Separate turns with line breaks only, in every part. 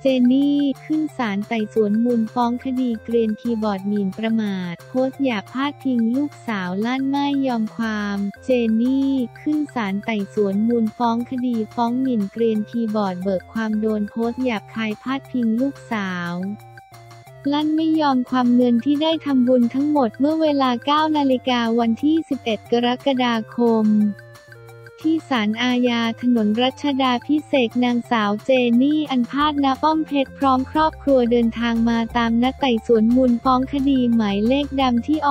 เจนนี่ขึ้นศาลไต่สวนมูลฟ้องคดีเกรียนคีย์บอร์ดหมิ่นประมาทโพสต์หยาบพาดพิงลูกสาวลั่นไม่ยอมความเจนนี่ขึ้นศาลไต่สวนมูลฟ้องคดีฟ้องหมิ่นเกรียนคีย์บอร์ดเบิกความโดนโพสต์หยาบคายพาดพิงลูกสาวลั่นไม่ยอมความเงินที่ได้ทำบุญทั้งหมดเมื่อเวลา 9 นาฬิกาวันที่ 11 กรกฎาคมที่ศาลอาญาถนนรัชดาภิเษกนางสาวเจนนี่อัญพาส ณ ป้อมเพชรพร้อมครอบครัวเดินทางมาตามนัดไต่สวนมูลฟ้องคดีหมายเลขดำที่อ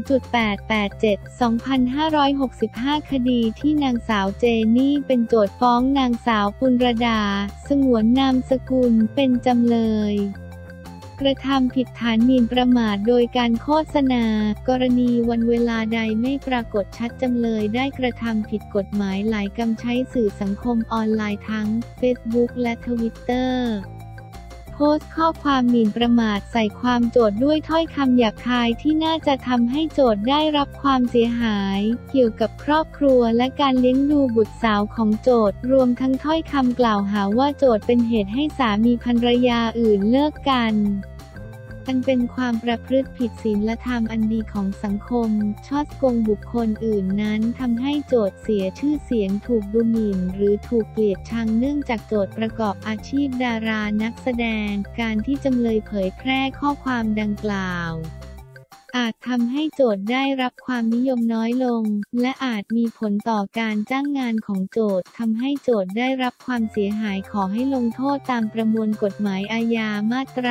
0.887/2565 คดีที่นางสาวเจนนี่เป็นโจทก์ฟ้องนางสาวปุณรดาสงวนนามสกุลเป็นจำเลยกระทำผิดฐานหมิ่นประมาทโดยการโฆษณากรณีวันเวลาใดไม่ปรากฏชัดจำเลยได้กระทำผิดกฎหมายหลายกำใช้สื่อสังคมออนไลน์ทั้ง Facebook และ Twitter โพสต์ข้อความหมิ่นประมาทใส่ความโจทก์ด้วยถ้อยคำหยาบคายที่น่าจะทำให้โจทก์ได้รับความเสียหายเกี่ยวกับครอบครัวและการเลี้ยงดูบุตรสาวของโจทก์รวมทั้งถ้อยคำกล่าวหาว่าโจทก์เป็นเหตุให้สามีภรรยาอื่นเลิกกันอันเป็นความประพฤติผิดศีลธรรมอันดีของสังคมฉ้อโกงบุคคลอื่นนั้นทำให้โจทก์เสียชื่อเสียงถูกดูหมิ่นหรือถูกเกลียดชังเนื่องจากโจทก์ประกอบอาชีพดารานักแสดงการที่จำเลยเผยแพร่ข้อความดังกล่าวอาจทำให้โจทก์ได้รับความนิยมน้อยลงและอาจมีผลต่อการจ้างงานของโจทก์ทำให้โจทก์ได้รับความเสียหายขอให้ลงโทษตามประมวลกฎหมายอาญามาตรา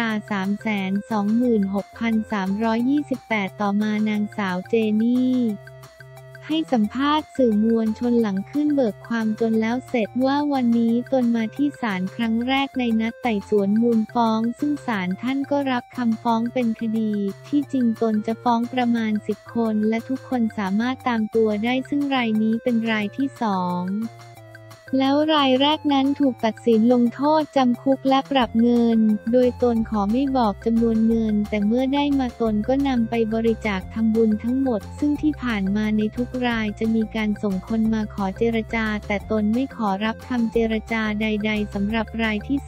326,328 ต่อมานางสาวเจนนี่ให้สัมภาษณ์สื่อมวลชนหลังขึ้นเบิกความจนแล้วเสร็จว่าวันนี้ตนมาที่ศาลครั้งแรกในนัดไต่สวนมูลฟ้องซึ่งศาลท่านก็รับคำฟ้องเป็นคดีที่จริงตนจะฟ้องประมาณ10 คนและทุกคนสามารถตามตัวได้ซึ่งรายนี้เป็นรายที่2แล้วรายแรกนั้นถูกตัดสินลงโทษจำคุกและปรับเงินโดยตนขอไม่บอกจำนวนเงินแต่เมื่อได้มาตนก็นำไปบริจาคทำบุญทั้งหมดซึ่งที่ผ่านมาในทุกรายจะมีการส่งคนมาขอเจรจาแต่ตนไม่ขอรับคำเจรจาใดๆสำหรับรายที่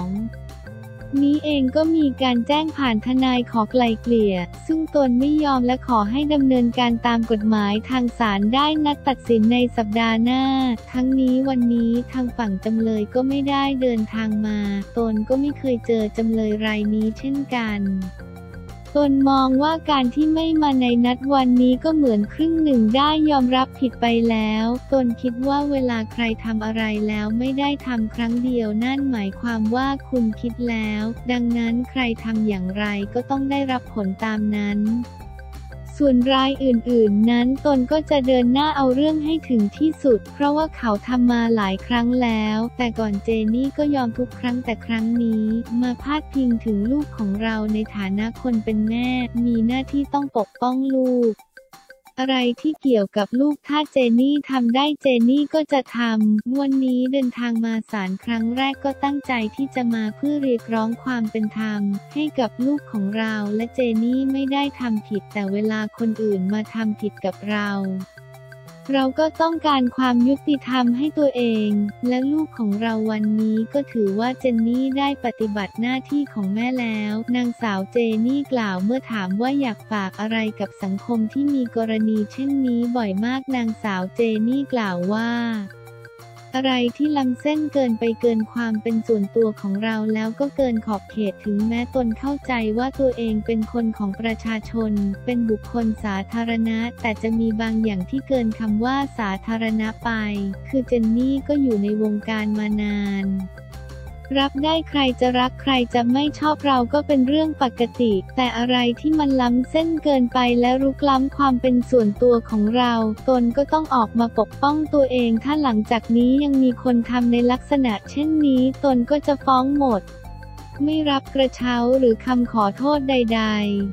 2นี้เองก็มีการแจ้งผ่านทนายขอไกล่เกลี่ยซึ่งตนไม่ยอมและขอให้ดำเนินการตามกฎหมายทางศาลได้นัดตัดสินในสัปดาห์หน้าทั้งนี้วันนี้ทางฝั่งจำเลยก็ไม่ได้เดินทางมาตนก็ไม่เคยเจอจำเลยรายนี้เช่นกันตนมองว่าการที่ไม่มาในนัดวันนี้ก็เหมือนครึ่งหนึ่งได้ยอมรับผิดไปแล้วตนคิดว่าเวลาใครทำอะไรแล้วไม่ได้ทำครั้งเดียวนั่นหมายความว่าคุณคิดแล้วดังนั้นใครทำอย่างไรก็ต้องได้รับผลตามนั้นส่วนรายอื่นๆนั้นตนก็จะเดินหน้าเอาเรื่องให้ถึงที่สุดเพราะว่าเขาทำมาหลายครั้งแล้วแต่ก่อนเจนี่ก็ยอมทุกครั้งแต่ครั้งนี้มาพาดพิงถึงลูกของเราในฐานะคนเป็นแม่มีหน้าที่ต้องปกป้องลูกอะไรที่เกี่ยวกับลูกถ้าเจนี่ทำได้เจนี่ก็จะทำวันนี้เดินทางมาศาลครั้งแรกก็ตั้งใจที่จะมาเพื่อเรียกร้องความเป็นธรรมให้กับลูกของเราและเจนี่ไม่ได้ทำผิดแต่เวลาคนอื่นมาทำผิดกับเราก็ต้องการความยุติธรรมให้ตัวเองและลูกของเราวันนี้ก็ถือว่าเจนนี่ได้ปฏิบัติหน้าที่ของแม่แล้วนางสาวเจนี่กล่าวเมื่อถามว่าอยากฝากอะไรกับสังคมที่มีกรณีเช่นนี้บ่อยมากนางสาวเจนี่กล่าวว่าอะไรที่ล้ำเส้นเกินไปเกินความเป็นส่วนตัวของเราแล้วก็เกินขอบเขตถึงแม้ตนเข้าใจว่าตัวเองเป็นคนของประชาชนเป็นบุคคลสาธารณะแต่จะมีบางอย่างที่เกินคำว่าสาธารณะไปคือเจนนี่ก็อยู่ในวงการมานานรับได้ใครจะรักใครจะไม่ชอบเราก็เป็นเรื่องปกติแต่อะไรที่มันล้ำเส้นเกินไปและรุกล้ำความเป็นส่วนตัวของเราตนก็ต้องออกมาปกป้องตัวเองถ้าหลังจากนี้ยังมีคนทำในลักษณะเช่นนี้ตนก็จะฟ้องหมดไม่รับกระเช้าหรือคำขอโทษใดๆ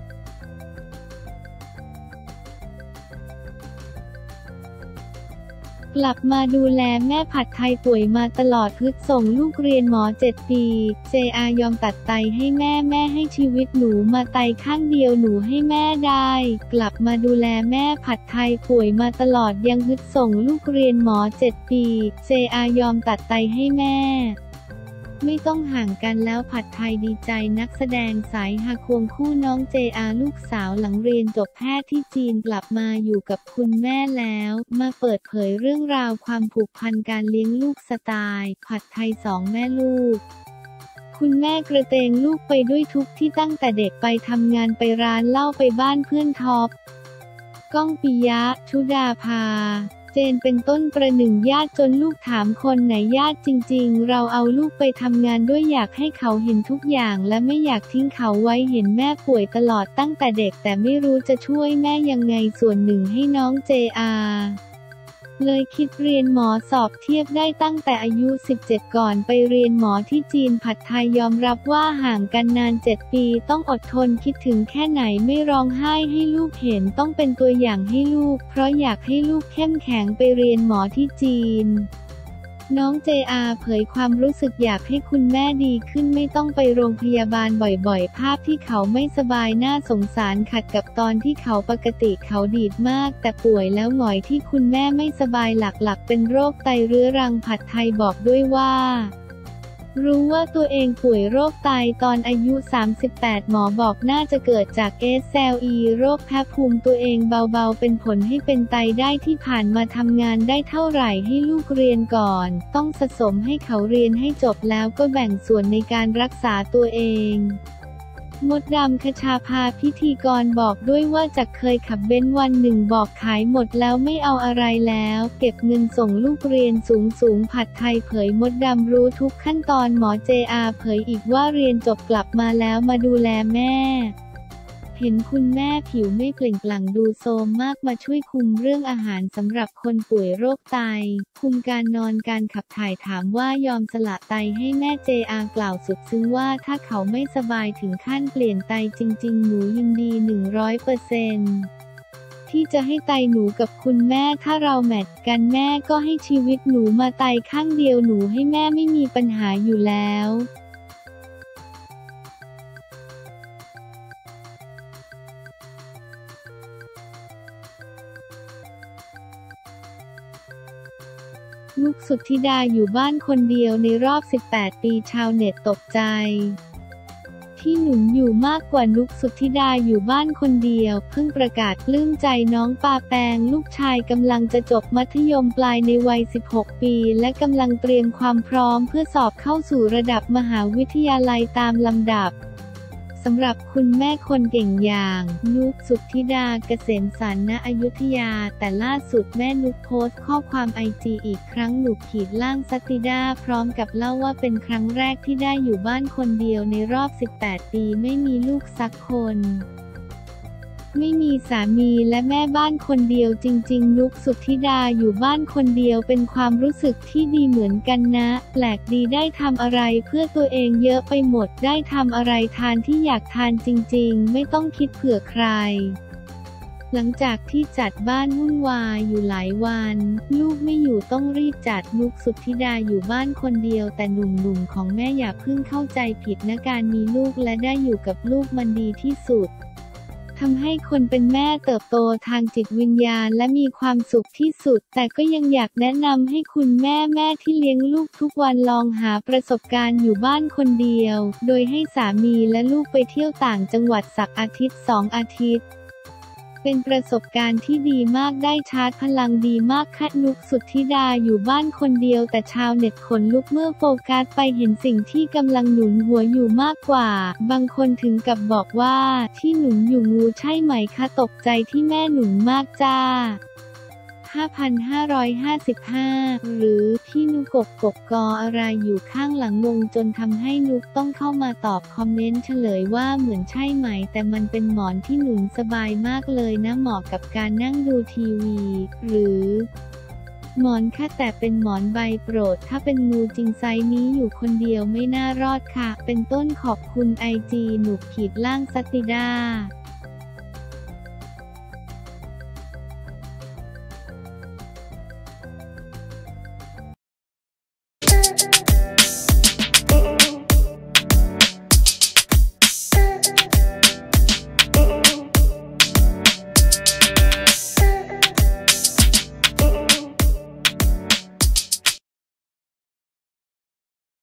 กลับมาดูแลแม่ผัดไทยป่วยมาตลอดพึดส่งลูกเรียนหมอ7 ปีJR ยอมตัดไตให้แม่ให้ชีวิตหนูมาไตข้างเดียวหนูให้แม่ได้กลับมาดูแลแม่ผัดไทยป่วยมาตลอดยังฮึดส่งลูกเรียนหมอ7 ปีJR ยอมตัดไตให้แม่ไม่ต้องห่างกันแล้วผัดไทยดีใจนักแสดงสายฮาควงคู่น้องเจอาลูกสาวหลังเรียนจบแพทย์ที่จีนกลับมาอยู่กับคุณแม่แล้วมาเปิดเผยเรื่องราวความผูกพันการเลี้ยงลูกสไตล์ผัดไทยสองแม่ลูกคุณแม่กระเตงลูกไปด้วยทุกที่ตั้งแต่เด็กไปทำงานไปร้านเหล้าไปบ้านเพื่อนท็อปก้องปิยะชุดาภาเจนเป็นต้นประหนึ่งญาติจนลูกถามคนไหนญาติจริงๆเราเอาลูกไปทำงานด้วยอยากให้เขาเห็นทุกอย่างและไม่อยากทิ้งเขาไว้เห็นแม่ป่วยตลอดตั้งแต่เด็กแต่ไม่รู้จะช่วยแม่ยังไงส่วนหนึ่งให้น้องเจอาเลยคิดเรียนหมอสอบเทียบได้ตั้งแต่อายุ 17 ก่อนไปเรียนหมอที่จีนผัดไทยยอมรับว่าห่างกันนาน 7 ปีต้องอดทนคิดถึงแค่ไหนไม่ร้องไห้ให้ลูกเห็นต้องเป็นตัวอย่างให้ลูกเพราะอยากให้ลูกเข้มแข็งไปเรียนหมอที่จีนน้องเจอาเผยความรู้สึกอยากให้คุณแม่ดีขึ้นไม่ต้องไปโรงพยาบาลบ่อยๆภาพที่เขาไม่สบายน่าสงสารขัดกับตอนที่เขาปกติเขาดีดมากแต่ป่วยแล้วหงอยที่คุณแม่ไม่สบายหลักๆเป็นโรคไตเรื้อรังผัดไทยบอกด้วยว่ารู้ว่าตัวเองป่วยโรคไตตอนอายุ 38 หมอบอกน่าจะเกิดจาก SLE โรคแพ้ภูมิตัวเองเบาๆเป็นผลให้เป็นไตได้ที่ผ่านมาทำงานได้เท่าไหร่ให้ลูกเรียนก่อนต้องสะสมให้เขาเรียนให้จบแล้วก็แบ่งส่วนในการรักษาตัวเองมดดำคชาภาพิธีกรบอกด้วยว่าจากเคยขับเบนซ์วันหนึ่งบอกขายหมดแล้วไม่เอาอะไรแล้วเก็บเงินส่งลูกเรียนสูงผัดไทยเผยมดดำรู้ทุกขั้นตอนหมอเจอาเผยอีกว่าเรียนจบกลับมาแล้วมาดูแลแม่เห็นคุณแม่ผิวไม่เปล่งปลั่งดูโทรมมากมาช่วยคุมเรื่องอาหารสำหรับคนป่วยโรคไตคุมการนอนการขับถ่ายถามว่ายอมสละไตให้แม่เจอากล่าวสุดซึ้งว่าถ้าเขาไม่สบายถึงขั้นเปลี่ยนไตจริงๆหนูยินดี 100%ที่จะให้ไตหนูกับคุณแม่ถ้าเราแมทกันแม่ก็ให้ชีวิตหนูมาไตข้างเดียวหนูให้แม่ไม่มีปัญหาอยู่แล้วนุกสุทธิดาอยู่บ้านคนเดียวในรอบ 18 ปีชาวเน็ตตกใจที่หนุนอยู่มากกว่านุกสุทธิดาอยู่บ้านคนเดียวเพิ่งประกาศปลื้มใจน้องปาแปงลูกชายกำลังจะจบมัธยมปลายในวัย 16 ปีและกำลังเตรียมความพร้อมเพื่อสอบเข้าสู่ระดับมหาวิทยาลัยตามลำดับสำหรับคุณแม่คนเก่งอย่างนุกสุทธิดาเกษมสรรณอยุธยาแต่ล่าสุดแม่นุกโพสต์ข้อความไอจีอีกครั้งหนุกขีดล่างซัตติดาพร้อมกับเล่าว่าเป็นครั้งแรกที่ได้อยู่บ้านคนเดียวในรอบ 18 ปีไม่มีลูกสักคนไม่มีสามีและแม่บ้านคนเดียวจริงๆนุกสุทธิดาอยู่บ้านคนเดียวเป็นความรู้สึกที่ดีเหมือนกันนะแปลกดีได้ทำอะไรเพื่อตัวเองเยอะไปหมดได้ทำอะไรทานที่อยากทานจริงๆไม่ต้องคิดเผื่อใครหลังจากที่จัดบ้านวุ่นวายอยู่หลายวันลูกไม่อยู่ต้องรีบจัดนุกสุทธิดาอยู่บ้านคนเดียวแต่หนุ่มๆของแม่อย่าเพิ่งเข้าใจผิดนะการมีลูกและได้อยู่กับลูกมันดีที่สุดทำให้คนเป็นแม่เติบโตทางจิตวิญญาณและมีความสุขที่สุดแต่ก็ยังอยากแนะนำให้คุณแม่ที่เลี้ยงลูกทุกวันลองหาประสบการณ์อยู่บ้านคนเดียวโดยให้สามีและลูกไปเที่ยวต่างจังหวัดสักอาทิตย์2 อาทิตย์เป็นประสบการณ์ที่ดีมากได้ชาร์จพลังดีมากค่ะนุกสุทธิดาอยู่บ้านคนเดียวแต่ชาวเน็ตขนลุกเมื่อโฟกัสไปเห็นสิ่งที่กำลังหนุนหัวอยู่มากกว่าบางคนถึงกับบอกว่าที่หนุนอยู่งูใช่ไหมคะตกใจที่แม่หนุนมากจ้า 5,555 หรือพี่นุกกออะไรอยู่ข้างหลังงงจนทำให้นุกต้องเข้ามาตอบคอมเมนต์เฉลยว่าเหมือนใช่ไหมแต่มันเป็นหมอนที่หนุนสบายมากเลยนะเหมาะกับการนั่งดูทีวีหรือหมอนค่ะแต่เป็นหมอนใบโปรดถ้าเป็นงูจริงไซส์นี้อยู่คนเดียวไม่น่ารอดค่ะเป็นต้นขอบคุณไอจีหนุกขีดล่างซัตติดา